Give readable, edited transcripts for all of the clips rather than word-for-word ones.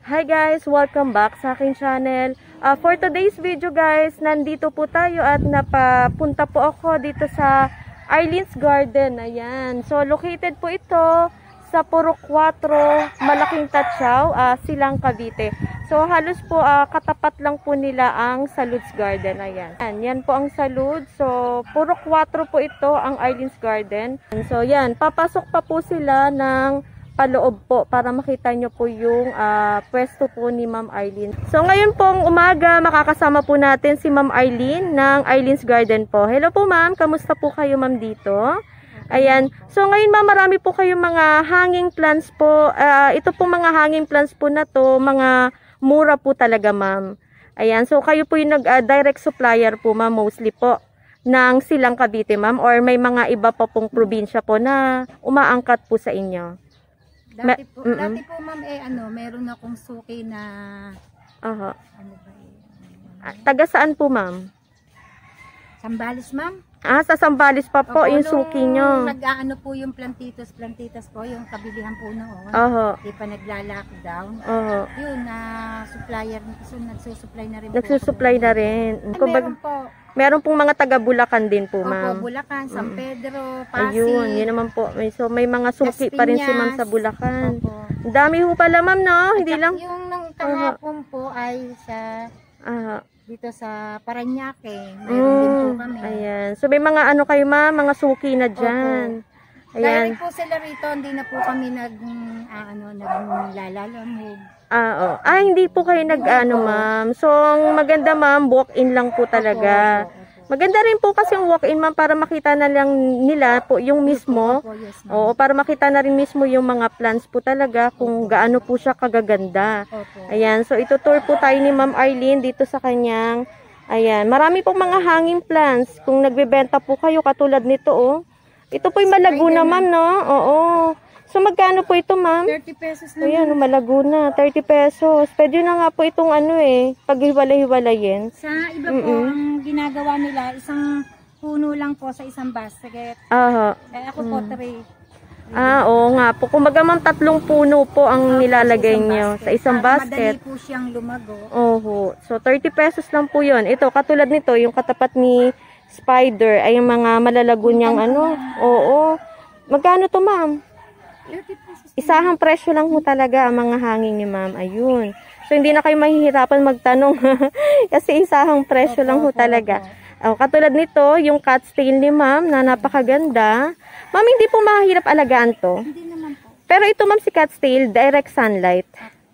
Hi guys! Welcome back sa aking channel. For today's video guys, nandito po tayo at napapunta po ako dito sa Arlene's Garden. Ayan. So located po ito sa Purok 4, Malaking Tachaw, Silang, Cavite. So halos po katapat lang po nila ang Salud's Garden. Ayan. Yan po ang Salud. So Purok 4 po ito ang Arlene's Garden. So yan, papasok pa po sila ng paloob po para makita nyo po yung pwesto po ni Ma'am Arlene. So ngayon pong umaga, makakasama po natin si Ma'am Arlene ng Arlene's Garden po. Hello po ma'am, kamusta po kayo ma'am dito? Ayan, so ngayon ma'am, marami po kayong mga hanging plants po. Ito po mga hanging plants po na to, mga mura po talaga ma'am. Ayan, so kayo po yung direct supplier po ma'am, mostly po ng Silang, Cavite ma'am, or may mga iba pa pong probinsya po na umaangkat po sa inyo? Dati po ma'am meron akong suki na ano ba taga saan po ma'am? Sambales ma'am. Sa Sambales pa po yung suki nyo. Nag-aano po yung plantitas po, yung kabilihan po noon. Di pa nagla-lockdown. Yun, supplier, nagsusupply na rin Nagsusupply na rin. Meron po. Meron pong mga taga Bulacan din po ma'am. Opo, Bulacan, San Pedro, Pasig. Ayun, yun naman po. So may mga suki pa rin si ma'am sa Bulacan. Opo. Ang dami ho pala ma'am no? Hindi lang. Yung nang kahapon po ay sa dito sa Parañaque. Mayroon din po kami. Ayan. So may mga ano kayo ma'am, mga suki na dyan. Opo. Ayan. Direct po sila rito, hindi na po kami naglalamog. Hindi po kayo nag-ano ma'am. So ang maganda ma'am, walk-in lang po talaga. Opo. Maganda rin po kasi yung walk-in ma'am para makita na lang nila po yung mismo. Yes, oo, para makita na rin mismo yung mga plants po talaga kung gaano po siya kagaganda. Ayan, so itutour po tayo ni Ma'am Arlene dito sa kanyang, ayan, marami pong mga hanging plants. Kung nagbebenta po kayo katulad nito oh. Ito po yung malago na ma'am no? Oo. So magkano po ito ma'am? 30 pesos lang. Ayan, malago na, 30 pesos. Pwede na nga po itong paghiwalay-hiwalayin. Sa iba po, ang ginagawa nila, isang puno lang po sa isang basket. Ako po 3. Oo nga po. Kumbaga ma'am, 3 puno po ang nilalagay nyo sa isang basket. Madali po siyang lumago. So 30 pesos lang po yun. Ito, katulad nito, yung katapat ni Spider, ay yung mga malalago niyang Oo. Magkano to ma'am? 30 pesos. Isahang presyo lang ho talaga ang mga hanging ni ma'am. Ayun. So, hindi na kayo mahihirapan magtanong. Kasi isahang presyo lang ho talaga. Katulad nito, yung cat's tail ni ma'am na napakaganda. Ma'am, hindi po mahirap alagaan to. Hindi naman po. Pero ito ma'am si cat's tail, direct sunlight.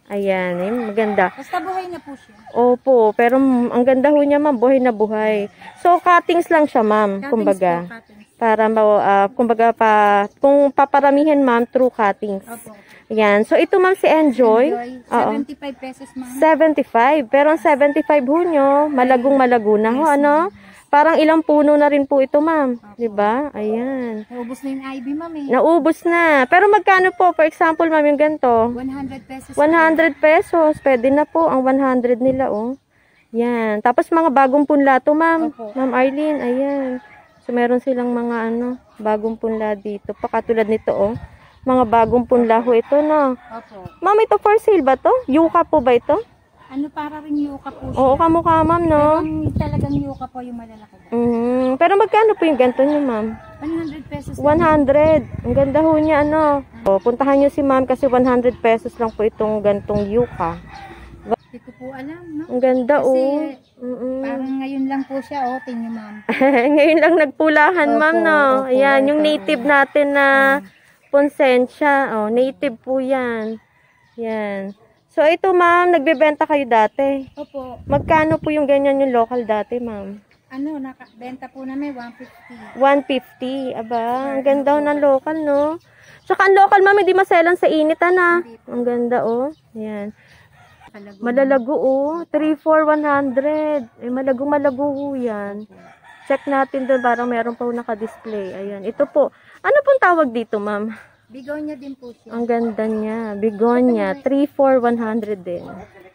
Ayan, maganda. Basta buhay na po siya. Opo, pero ang ganda ho niya ma'am, buhay na buhay. So, cuttings lang siya ma'am, kumbaga. Para kumbaga kung paparamihan ma'am through cuttings. Ayan. So ito ma'am si Enjoy. 75 pesos ma'am. 75. Pero ang 75 ho nyo, malago na ho, ano? Parang ilang puno na rin po ito ma'am. Diba? Ayan. Naubos na yung ivy ma'am eh. Naubos na. Pero magkano po? For example ma'am yung ganito? 100 pesos. 100 pesos. Pwede na po ang 100 nila oh. Yan. Tapos mga bagong punla to ma'am. Ma'am Arlene. Ayan. So, meron silang mga bagong punla dito. Pakatulad nito, oh. Mga bagong punla ho ito, no? Opo. Ma'am, ito for sale ba to? Yuka po ba ito? Para rin yuka po siya. Oo, kamukha, ma'am, no? Pero talagang yuka po yung malalaki. Pero magkano po yung ganito niyo, ma'am? 100 pesos. 100. Ang ganda ho niya, puntahan niyo si ma'am kasi 100 pesos lang po itong gantong yuka. Hindi ko po alam, no? Ang ganda, kasi, parang ngayon lang po siya, tingnan ma'am. Ngayon lang nagpulahan, ma'am, no? Ayan, yung native natin na Ponsensya. Native po yan. Yan. So, ito, ma'am, nagbebenta kayo dati? Opo. Magkano po yung ganyan yung local dati, ma'am? Nakabenta po namin 150. 150. Aba, ang ganda ng local, no? Tsaka ang local, ma'am, hindi maselan sa init, Ang ganda, Ayan. Malalago 3, 4, 100. Malago ho yan. Check natin doon, parang meron pa naka-display. Ayan, ito po. Ano pong tawag dito, ma'am? Bigonia din po siya. Ang ganda niya. Bigonia, 3, 4, 100 din.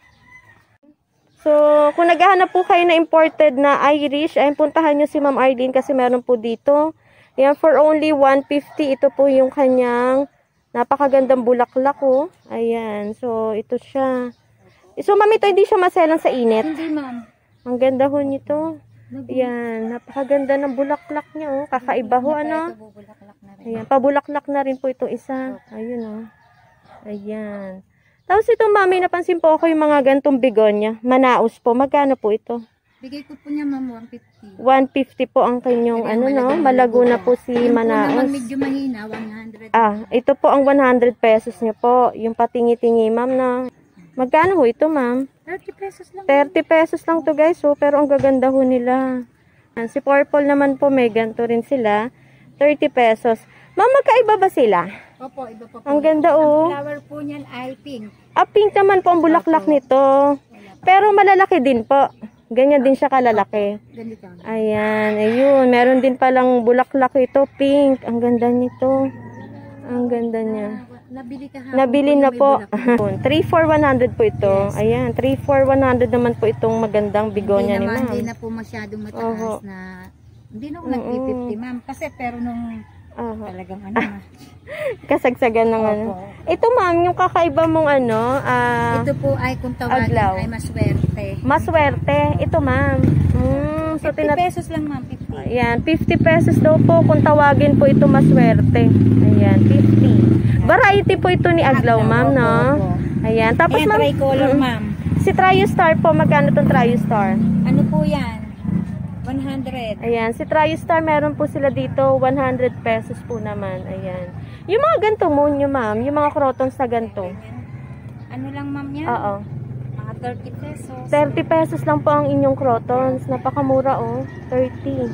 So, kung naghahanap po kayo na imported na Irish, ay puntahan nyo si Ma'am Arlene kasi meron po dito. Ayan, for only 150, ito po yung kanyang napakagandang bulaklak, Ayan, so ito siya. So, ma'am, ito hindi siya maselan sa init. Hindi, ma'am. Ang ganda ho nito. Ayan, napakaganda ng bulaklak niya, oh. Kakaiba ho, ano? Ayan, pabulaklak na rin po itong isa. Ayun, oh. Ayan. Tapos ito, mami, napansin po ako yung mga gantong begonia. Manaus po. Magkano po ito? Bigay ko po niya, ma'am, 150. 150 po ang kanyang, ano, no? Malago na po si Manaus. Yung po medyo mahina, 100. Ito po ang 100 pesos niyo po. Yung patingi-tingi, ma'am, na. Magkano ho ito, ma'am? 30 pesos lang. 30 pesos lang to, guys, oh. Pero ang gaganda ho nila. Si Purple naman po, may ganito rin sila. 30 pesos. Ma'am, magkaiba ba sila? Opo, iba pa po. Ang ganda, oh. Ang flower po niyan ay pink. Pink naman po ang bulaklak nito. Pero malalaki din po. Ganyan din siya kalalaki. Ganito. Ayan, ayun. Meron din palang bulaklak ito, pink. Ang ganda nito. Ang ganda niya. Nabili na po. 3 for 100 po ito. Yes. Ayan, 3 for 100 naman po itong magandang begonia ni ma'am. Hindi na po masyadong mataas na. Hindi na ako nag-50, ma'am. Kasi pero nung talagang ano. Kasagsagan ng ano. Ito, ma'am, yung kakaiba mong ano. Ito po ay kung tawagin ay maswerte. Maswerte. Ito, ma'am. So 50 pesos lang, ma'am. 50. Ayan, 50 pesos daw po kung tawagin po ito maswerte. Ayan, 50. Variety po ito ni Aglaw, ma'am, no? Ayan. Tapos, ma'am, tricolor, ma'am. Si Triostar po, magkano itong Triostar? Ano po yan? 100. Ayan, si Triostar, meron po sila dito, 100 pesos po naman. Ayan. Yung mga ganito mo nyo, ma'am, yung mga crotons na ganito. Ano lang, ma'am, yan? Oo. Mga 30 pesos. 30 pesos lang po ang inyong crotons. Napakamura, oh. 30.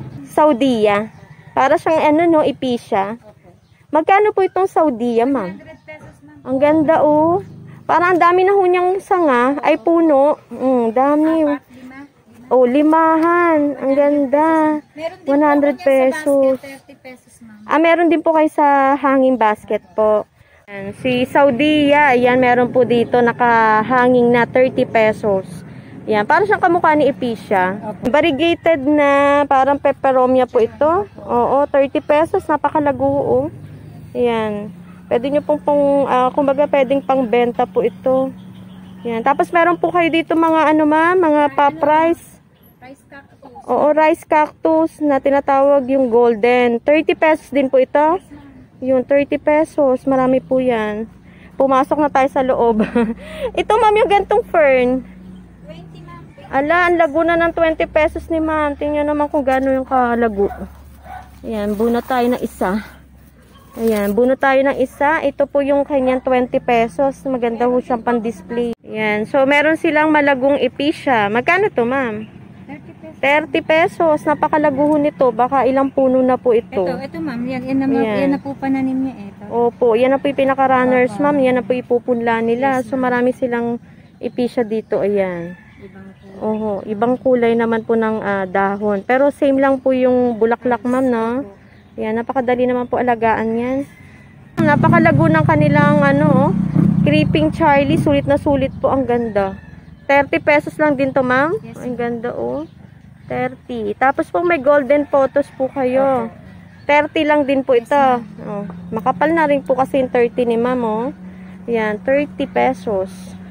Saudia. Para siyang, ano, no, ipisya. Magkano po itong Saudia, ma'am? 100 pesos, ma'am. Ang ganda, oh. Parang ang dami na ho niyang sanga. Ay, puno. Dami. Oh, limahan. Ang ganda. 100 pesos. 30 pesos, ma'am. Meron din po kayo sa hanging basket po. Ayan, si Saudia, ayan, meron po dito nakahanging na 30 pesos. Ayan, parang siyang kamukha ni Epicia. Variegated na parang peperomia po ito. Oo, 30 pesos. Napakalago, oh. Ayan. Pwede nyo pong kumbaga pwedeng pangbenta po ito. Ayan. Tapos meron po kayo dito mga ano, mga pa-price. Rice cactus. Oo, rice cactus na tinatawag yung golden. 30 pesos din po ito. Yung 30 pesos. Marami po yan. Pumasok na tayo sa loob. Ito, ma'am, yung gantong fern. 20, ma'am. Ala, ang lago na ng 20 pesos ni ma'am. Tingnan naman kung gaano yung kalago. Ayan, buno tayo ng isa. Ayan, buno tayo ng isa. Ito po yung kanyang 20 pesos. Maganda ho siyang pan-display. Ayan, so meron silang malagong Epicia. Magkano to, ma'am? 30 pesos. Napakalago nito. Baka ilang puno na po ito. Ito ma'am. Yan na po pananim niya. Opo. Yan na po yung pinaka-runners, ma'am. Yan na po ipupunla nila. So, marami silang Epicia dito. Ayan. Oho. Ibang kulay naman po ng dahon. Pero same lang po yung bulaklak, ma'am, no? Ayan. Napakadali naman po alagaan yan. Napakalago ng kanilang, Creeping Charlie. Sulit na sulit po. Ang ganda. 30 pesos lang din to, ma'am. Yes, ang ganda, oh. 30. Tapos po may golden photos po kayo. 30 lang din po ito. Oh, makapal na rin po kasi yung 30 ni ma'am, oh. Yan, 30 pesos.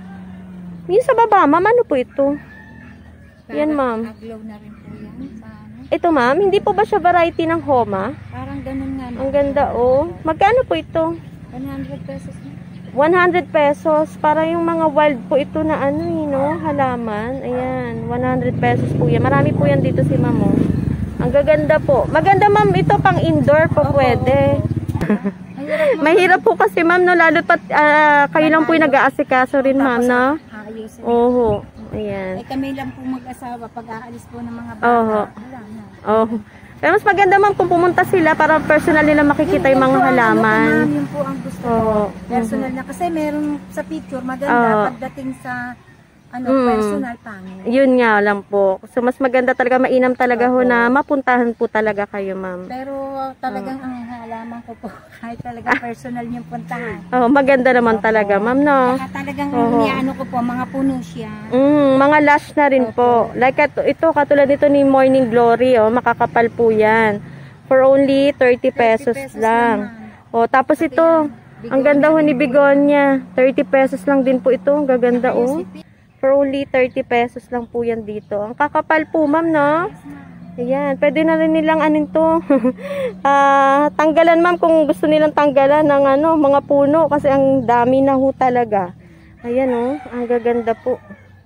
Yung sa baba, ma'am, ano po ito? Yan, ma'am. Aglaw na rin po yan. Ito, ma'am, hindi po ba siya variety ng Homa? Parang ganun nga. Ang ganda, oh. Magkano po ito? 100 pesos na. 100 pesos. Para yung mga wild po ito na halaman. Ayan, 100 pesos po yan. Marami po yan dito si ma'am, oh. Ang gaganda po. Maganda, ma'am, ito pang indoor po pwede. Mahirap po kasi, ma'am, no? Lalo pat kayo lang po yung nag-aasikaso rin, ma'am, no? Oho. Ayan. Kami lang po mag-asawa pag aalis po ng mga bata. Oho. Oho. Pero mas maganda, ma'am, kung pumunta sila para personal nila makikita yung mga halaman. Yun po ang gusto ko. Personal na. Kasi meron sa picture, maganda pagdating sa personal pangit. Yun nga lang po. So, mas maganda talaga, mainam talaga ho na mapuntahan po talaga kayo, ma'am. Pero talagang ang halaman ko po, kahit talaga personal yung puntahan. Maganda naman talaga, ma'am, no? Talagang niyaano ko po, mga puno siya. Mga lash na rin po. Like ito, katulad nito ni Morning Glory, makakapal po yan. For only 30 pesos lang. Tapos ito, Ang ganda ho ni begonia. 30 pesos lang din po ito. Ang gaganda oh. For only 30 pesos lang po yan dito. Ang kakapal po ma'am no? Ayan. Pwede na rin nilang anin to. Tanggalan ma'am kung gusto nilang tanggalan ng ano, mga puno. Kasi ang dami na ho talaga. Ayan oh. Ang gaganda po.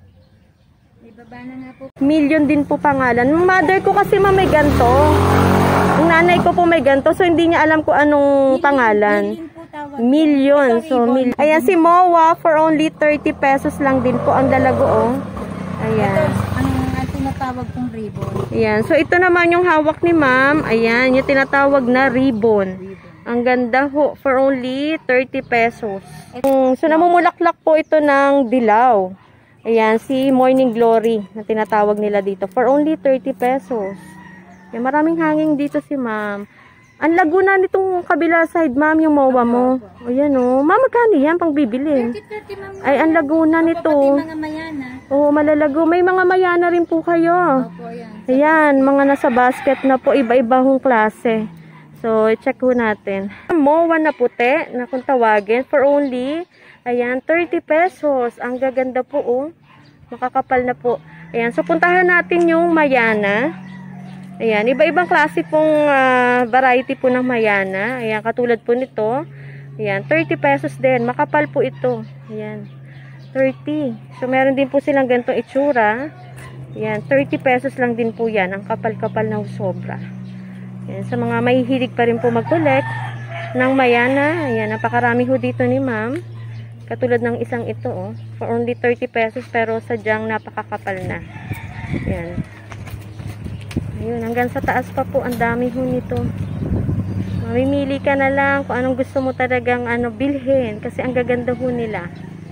Million din po pangalan. Yung mother ko kasi ma'am may ganto. Yung nanay ko po may ganto. So hindi niya alam kung anong pangalan. Million. So, ayan si Moa for only 30 pesos lang din po ang dalago oh. Ayan. Ang tinatawag kong ribbon. Ayan. So, ito naman yung hawak ni ma'am. Ayan. Yung tinatawag na ribbon. Ang ganda ho. For only 30 pesos. So, namumulaklak po ito ng dilaw. Ayan. Si Morning Glory na tinatawag nila dito. For only 30 pesos. Ayan, maraming hanging dito si ma'am. Ang lago na nitong kabila side, ma'am, yung mowa mo. O yan o. Ma'am, magkano yan pang bibili? 30, ay, ang lago na nito. Mga mayana. Oo, malalago. May mga mayana rin po kayo. Opo, yan. Ayan, mga nasa basket na po. Iba-iba hong klase. So, check ho natin. Mowa na puti, na kung tawagin, for only, ayan, 30 pesos. Ang gaganda po, oh. Makakapal na po. Ayan, so puntahan natin yung mayana. Ayan, iba-ibang klase pong variety po ng mayana. Ayan, katulad po nito. Ayan, 30 pesos din. Makapal po ito. Ayan, 30. So, meron din po silang ganitong itsura. Ayan, 30 pesos lang din po yan. Ang kapal-kapal na sobra. Ayan, sa mga mahihilig pa rin po mag-collect ng mayana. Ayan, napakarami ho dito ni ma'am. Katulad ng isang ito, oh. For only 30 pesos pero sadyang napakakapal na. Ayan. Ayun, hanggang sa taas pa po, ang dami ho nito. Mamimili ka na lang kung anong gusto mo talagang bilhin. Kasi ang gaganda ho nila.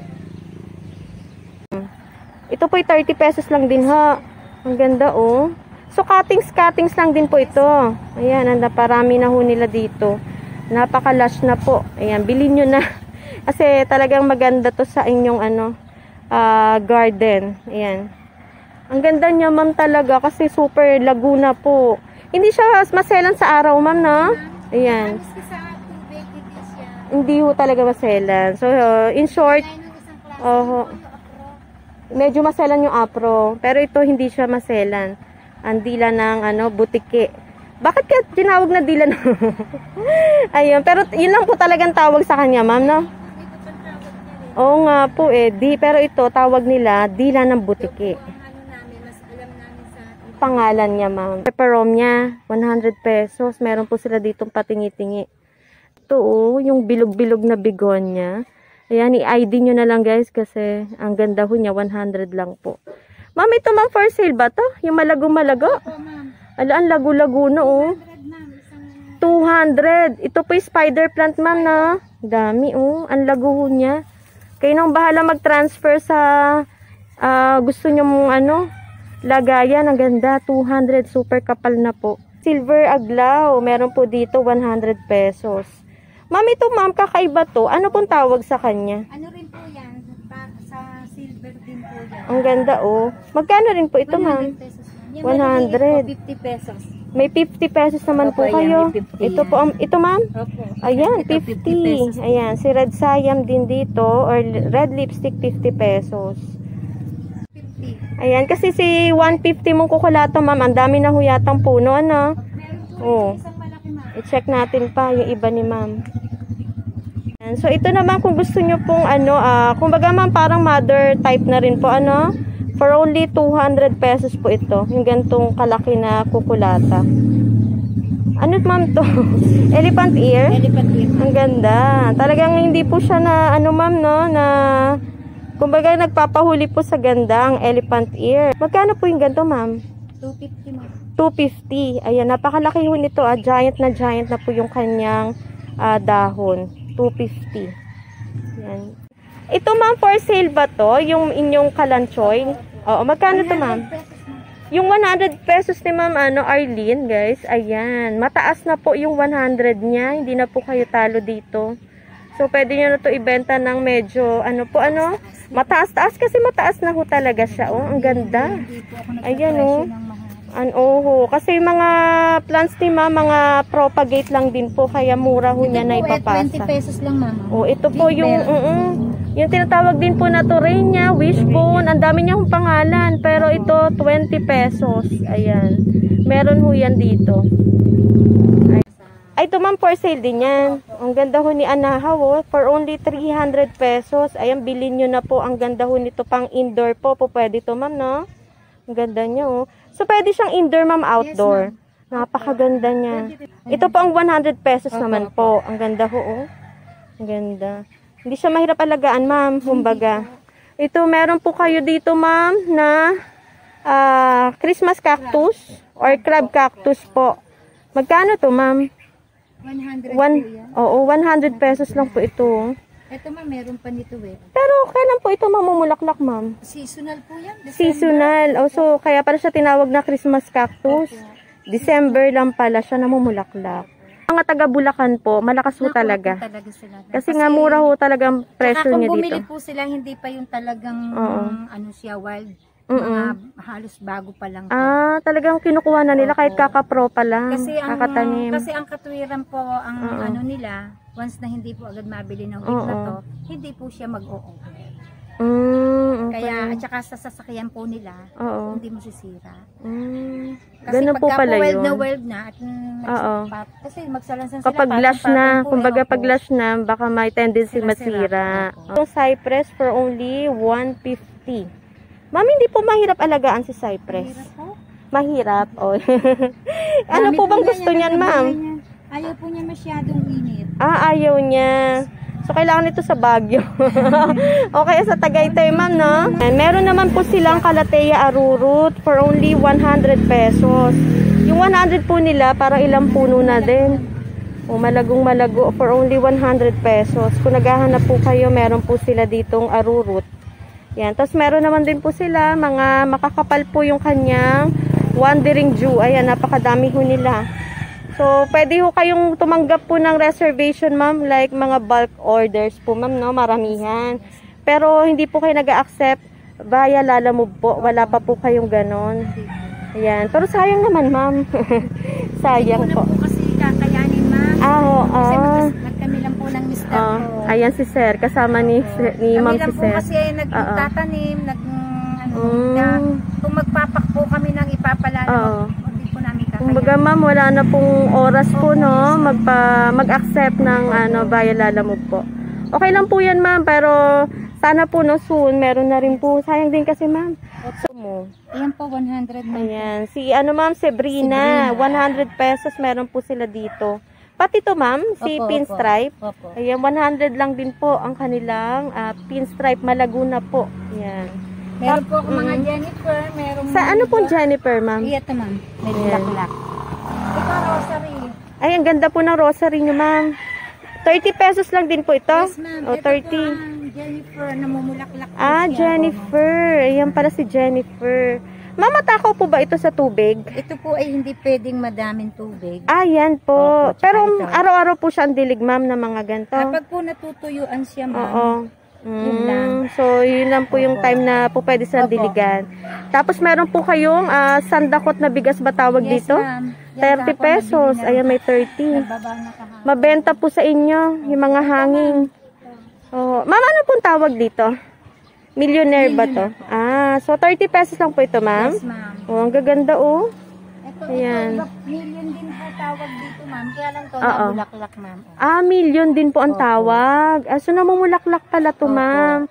Ito po 30 pesos lang din ha. Ang ganda oh. So cuttings lang din po ito. Ayan, naparami na ho nila dito. Napaka-lush na po. Ayan, bilhin nyo na. Kasi talagang maganda to sa inyong garden. Ayan. Ang ganda niya ma'am talaga kasi super laguna po. Hindi siya maselan sa araw ma'am no? Ayan. Hindi ho talaga maselan. So in short, medyo maselan yung apro. Pero ito hindi siya maselan. Ang dila ng butike. Bakit kaya tinawag na dila no? Ayun. Pero yun lang po talagang tawag sa kanya ma'am no? Oo nga po pero ito tawag nila dila ng butike. Pangalan niya ma'am. Peperom niya, 100 pesos. Meron po sila ditong patingi-tingi. Ito oh, yung bilog-bilog na begonia. Ayan, i-ID nyo na lang guys kasi ang ganda ho niya, 100 lang po. Ma'am, ito ma'am for sale ba to? Yung malago-malago? Ala, ang lago-lago na oh. 200. Ito po yung spider plant ma'am na. Dami oh, ang lago ho niya. Kayo nang bahala mag-transfer sa gusto nyo mong lagayan. Ang ganda, 200, super kapal na po. Silver aglaw, meron po dito 100 pesos. Ma'am, ito ma'am, kakaiba to. Ano pong tawag sa kanya? Ano rin po yan? Sa silver din po yan. Ang ganda oh. Magkano rin po ito ma'am? 100 pesos. 100. 50 pesos. May 50 pesos naman Opo, po kayo. yan, 50 Ito po, ito ma'am? Opo. Ayan, Ito, 50. Ayan, si Red Siam din dito, or Red Lipstick, 50 pesos. Ayan, kasi si 150 mong kukulata, ma'am. Ang dami na huyatang puno, ano? Oh. I-check natin pa yung iba ni ma'am. So, ito naman kung gusto nyo pong, kumbaga ma'am, parang mother type na rin po, for only 200 pesos po ito. Yung gantong kalaki na kukulata. Ano ma'am to? Elephant ear? Elephant ear. Ang ganda. Talagang hindi po siya na, ma'am, no? Na kumbaga, nagpapahuli po sa ganda ang elephant ear. Magkano po yung ganito, ma'am? 250 ma'am. 250. Ayan, napakalaki ho nito. Giant na po yung kanyang dahon. 250. Ayan. Ito, ma'am, for sale ba to? Yung inyong kalanchoy? Oo, magkano to, ma'am? Yung 100 pesos ni ma'am, Arlene, guys. Ayan. Mataas na po yung 100 niya. Hindi na po kayo talo dito. So, pwede nyo na to ibenta ng medyo, mataas-taas kasi mataas na ho talaga siya. Oh, ang ganda. Ayan, oh. Oho, kasi mga plants ni ma'am, mga propagate lang din po, kaya mura ho niya na ipapasa. 20 pesos lang ma'am. Oh, ito po yung yung tinatawag din po na Torreña, Wishbone, ang dami niya hong pangalan, pero ito 20 pesos. Ayan. Meron ho yan dito. Ay, ito ma'am, for sale din yan. Ang ganda ho ni Anahaw, oh, for only 300 pesos. Ayan, bilhin nyo na po. Ang ganda ho nito, pang indoor po. Pwede to ma'am, no? Ang ganda niya, oh. So, pwede siyang indoor, ma'am, outdoor. Yes, napakaganda niya. Ito po ang 100 pesos naman po. Ang ganda ho, oh. Ang ganda. Hindi siya mahirap alagaan, ma'am. Kumbaga. Ito, meron po kayo dito, ma'am, na Christmas cactus or crab cactus po. Magkano to, ma'am? 100 po yan. Oo, 100 pesos lang po ito. Ito ma'am, meron pa nito eh. Pero kailan po ito mamumulaklak, ma'am? Seasonal po yan. December. Seasonal. Oh, so, kaya pala siya tinawag na Christmas cactus. December lang pala siya namumulaklak. Mga taga Bulacan po, malakas ho talaga. Kasi nga mura ho talagang presyo niya dito. Kung bumili po sila, hindi pa yung talagang ano siya, wild. Mga halos bago pa lang. Talagang kinukuha na nila kahit kakapro pa lang. Kakatanim. Kasi ang katwiran po, ang ano nila, once na hindi po agad mabili ng weed na to, hindi po siya mag-o-o. Kaya, at saka sa sasakyan po nila, hindi mo sisira. Kasi ganun po pala yun. Wild na, at kasi magsalansan sila. Kapag lash na, kumbaga pag lash na, baka may tendency masira. Yung cypress for only 150. Ma'am, hindi po mahirap alagaan si cypress. Mahirap? Oh. Ano po bang gusto niyan, ma'am? Ayaw po niya masyadong init. Ayaw niya. So, kailangan ito sa Baguio. Okay, sa Tagaytay, ma'am, no? And meron naman po silang Calathea arurut for only 100 pesos. Yung 100 po nila, parang ilang puno na din. Malagong malago for only 100 pesos. Kung naghahanap po kayo, meron po sila ditong arurut. Yan. Tapos meron naman din po sila, mga makakapal po yung kanyang wandering Jew. Ayan, napakadami ho nila. So, pwede ho kayong tumanggap po ng reservation, ma'am. Like mga bulk orders po, ma'am, no? Maramihan. Pero hindi po kayo nag-accept via Lalamove po. Wala pa po kayong ganon. Ayan. Pero sayang naman, ma'am. Sayang po. Kasi kakayanin, ma'am. Kasi kami lang po ng mister ko. Ayan si sir, kasama ni ma'am si sir. Kami lang po kasi nagtatanim, kung magpapak po kami ng ipapalala, hindi po namin kakayanin. Kumbaga ma'am, wala na pong oras po, no, mag-accept ng via Lalamove po. Okay lang po yan, ma'am, pero sana po, no, soon, meron na rin po. Sayang din kasi, ma'am. Ayan po, 100 na. Ayan, si ma'am, Sabrina, 100 pesos, meron po sila dito. Pati to, ma'am, si pinstripe. Ayan, 100 lang din po ang kanilang pinstripe Malaguna po. Ayan. Meron po akong mga Jennifer. Sa ano pong Jennifer, ma'am? Ito, ma'am. May bulaklak. Ito, rosary. Ay, ang ganda po ng rosary nyo, ma'am. 30 pesos lang din po ito? Yes, ma'am. O, 30. Ito po ang Jennifer na mumulaklak. Jennifer. Ayan pala si Jennifer. Ma'am, matakaw po ba ito sa tubig? Ito po ay hindi pwedeng madaming tubig. Yan po. Pero araw-araw po siya ang dilig, ma'am, na mga ganito. Kapag po natutuyuan siya, ma'am. Yun lang. So, yun lang po yung time na po pwede sa diligan. Tapos, meron po kayong sandakot na bigas ba tawag dito? 30 pesos. Ayan, may 30. Mabenta po sa inyo yung mga hanging. Ma'am, ano pong tawag dito? Millionaire ba to? So 30 pesos lang po ito, ma'am? Yes, ma'am. Ang gaganda, oh. Ayan. Million din po tawag dito, ma'am. Kaya lang to, namulaklak, ma'am. Million din po ang tawag. So namumulaklak pala to, ma'am.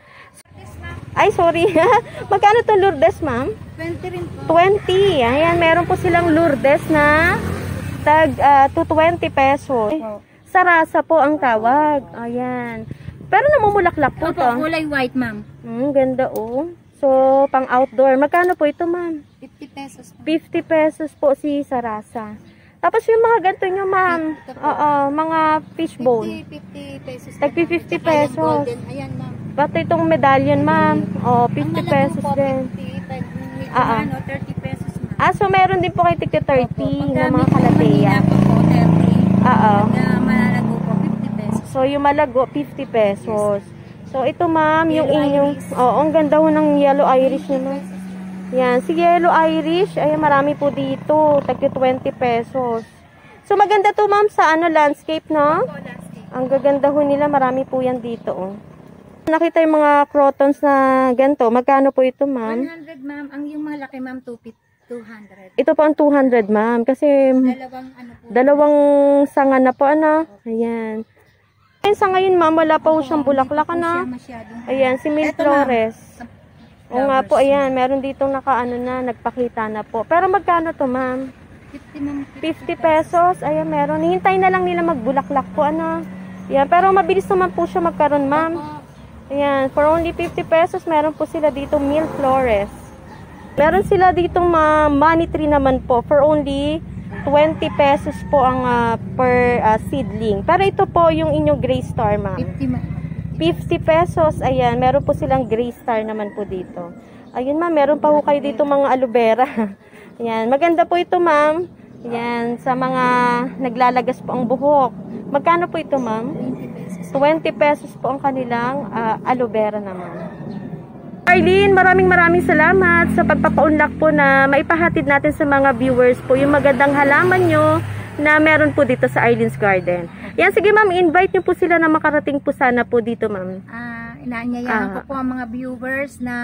Ay, sorry. Magkano to Lourdes, ma'am? 20 rin po. 20. Ayan, meron po silang Lourdes na tag 220 pesos. Sarasa po ang tawag. Ayan. Pero namumulaklak po to. Kulay white, ma'am. Ganda, oh. So, pang outdoor. Magkano po ito, ma'am? 50 pesos. 50 pesos po si Sarasa. Tapos yung mga ganito nyo, ma'am. Mga fishbone. 50 pesos. Tag 50 pesos. Ayan, ma'am. Pati itong medallion, ma'am. 50 pesos din. 30 pesos, ma'am. So meron din po kay tigka 30 na mga Calathea. Malalago po, 50 pesos. So yung malago, 50 pesos. So ito, ma'am, yung inyong, ang ganda ho ng yellow iris nyo, ma'am. Yan, si Yellow Irish, ayan, marami po dito, tagti 20 pesos. So, maganda to ma'am sa ano, landscape, no? Opo, landscape. Ang gaganda ho nila, marami po yan dito, oh. Nakita yung mga crotons na ganito, magkano po ito, ma'am? 100, ma'am. Ang yung malaki, ma'am, 200. Ito po ang 200, ma'am, kasi dalawang sanga na po, ano? Ayan. Sa ngayon, ma'am, wala pa po siyang bulaklak, ano? Ayan, si Mil Flores. O nga po, ayan, meron ditong nakaano na, nagpakita na po. Pero magkano to, ma'am? 50 pesos. Ayan, meron. Hintay na lang nila magbulaklak po, ano? Ayan, pero mabilis naman po siya magkaroon, ma'am. Ayan, for only 50 pesos, meron po sila dito Mil Flores. Meron sila ditong money tree naman po for only 20 pesos po ang per seedling. Pero ito po yung inyong Gray Star, ma'am. 50 pesos. Ayan, meron po silang Gray Star naman po dito. Ayun, ma'am, meron pa po kayo dito mga aloe vera. Ayan, maganda po ito, ma'am. Ayan, sa mga naglalagas po ang buhok. Magkano po ito, ma'am? 20 pesos po ang kanilang aloe vera naman. Arlene, maraming salamat sa pagpapaunlak po na maipahatid natin sa mga viewers po yung magandang halaman nyo na meron po dito sa Arlene's Garden. Yan, sige ma'am, invite nyo po sila na makarating po sana po dito, ma'am. Inaanyayahan ko po ang mga viewers na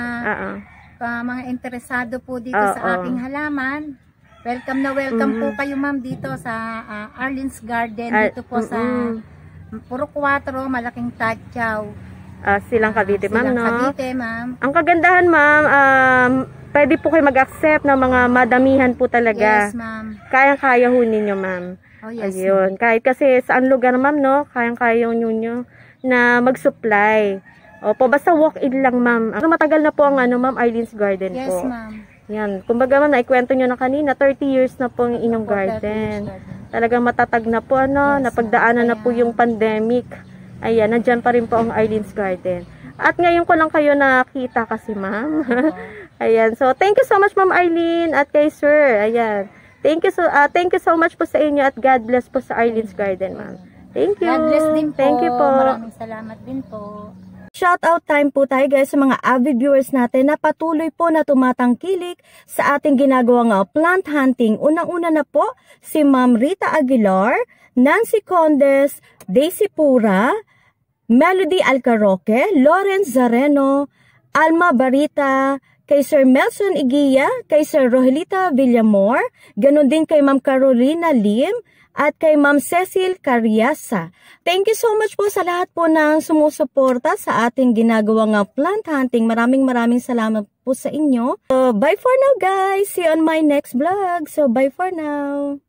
mga interesado po dito sa aking halaman. Welcome po kayo, ma'am, dito sa Arlene's Garden, dito po sa Puro 4, Malaking Tatyaw. Silang Cavite, ma'am, no? Cavite, ma'am. Ang kagandahan, ma'am, pwede po kayo mag-accept ng mga madamihan po talaga. Yes, ma'am. Kayang-kaya ho ninyo, ma'am. Oh, yes, ayun. Kahit kasi saan lugar, ma'am, no? Kayang-kaya ninyo na mag-supply. Opo, basta walk-in lang, ma'am. Matagal na po ang ma'am, Arlene's Garden po. Yes, ma'am. Yan. Kumbaga, ma'am, naikwento nyo na kanina, 30 years na po ang inyong garden. Talagang matatag na po, ano, yes, napagdaanan na po yung pandemic. Ayan, nandyan pa rin po ang Arlene's Garden. At ngayon ko lang kayo nakita kasi, ma'am. Ayan, so thank you so much, Ma'am Arlene, at kay Sir. Ayan. Thank you so much po sa inyo at God bless po sa Arlene's Garden, ma'am. Thank you. God bless din po. Thank you po. Maraming salamat din po. Shoutout time po tayo guys sa mga avid viewers natin na patuloy po na tumatangkilik sa ating ginagawang plant hunting. Unang-una na po si Ma'am Rita Aguilar, Nancy Condes, Daisy Pura, Melody Alcaroque, Lawrence Zareno, Alma Barita, kay Sir Melson Iguia, kay Sir Rogelita Villamor, ganun din kay Ma'am Carolina Lim, at kay Ma'am Cecil Cariasa. Thank you so much po sa lahat po ng sumusuporta sa ating ginagawang plant hunting. Maraming salamat po sa inyo. So, bye for now guys. See you on my next vlog. So, bye for now.